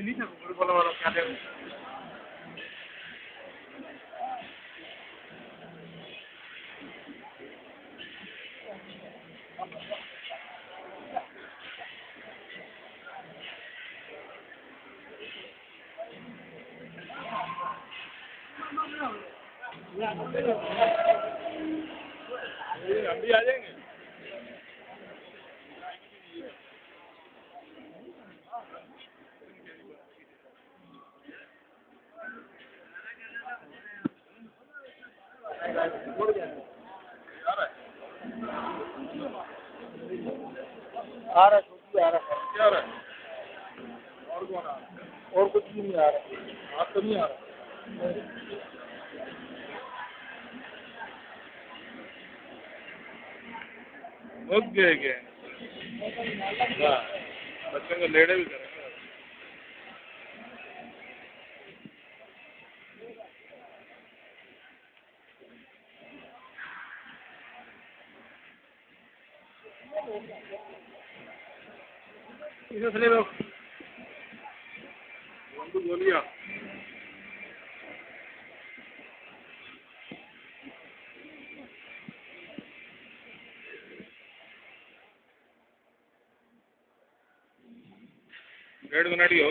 अभी आ जाएंगे। आ रहा है, आ रहा है। क्या आ रहा है? और कौन आ रहा है? और कुछ भी नहीं आ रहा। आप तो नहीं आ रहा। मुझ गए क्या? हाँ, बच्चों को लेड़े भी करेंगे। इसे ले लो। बंदूक गोलियां। डेढ़ मिनट ही हो